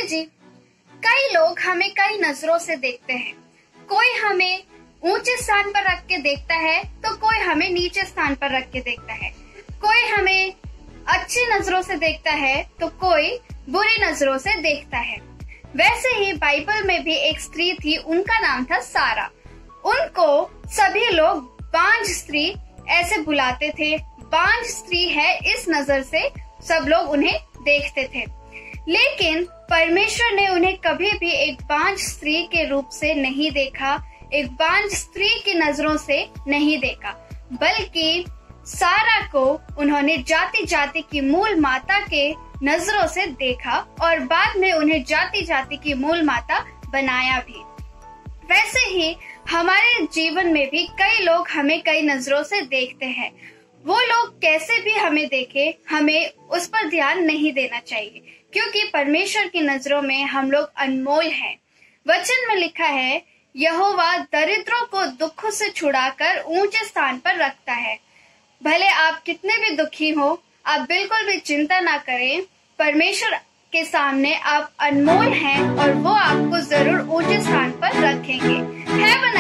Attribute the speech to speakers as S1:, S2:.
S1: जी, कई लोग हमें कई नजरों से देखते हैं। कोई हमें ऊंचे स्थान पर रख के देखता है तो कोई हमें नीचे स्थान पर रख के देखता है। कोई हमें अच्छी नजरों से देखता है तो कोई बुरी नजरों से देखता है। वैसे ही बाइबल में भी एक स्त्री थी, उनका नाम था सारा। उनको सभी लोग बांझ स्त्री ऐसे बुलाते थे। बांझ स्त्री है इस नजर से सब लोग उन्हें देखते थे। लेकिन परमेश्वर ने उन्हें कभी भी एक बांझ स्त्री के रूप से नहीं देखा, एक बांझ स्त्री की नजरों से नहीं देखा, बल्कि सारा को उन्होंने जाति जाति की मूल माता के नजरों से देखा और बाद में उन्हें जाति जाति की मूल माता बनाया भी। वैसे ही हमारे जीवन में भी कई लोग हमें कई नजरों से देखते हैं। वो लोग कैसे भी हमें देखे, हमें उस पर ध्यान नहीं देना चाहिए, क्योंकि परमेश्वर की नजरों में हम लोग अनमोल हैं। वचन में लिखा है, यहोवा दरिद्रों को दुखों से छुड़ाकर ऊंचे स्थान पर रखता है। भले आप कितने भी दुखी हो, आप बिल्कुल भी चिंता ना करें। परमेश्वर के सामने आप अनमोल हैं और वो आपको जरूर ऊंचे स्थान पर रखेंगे। Have a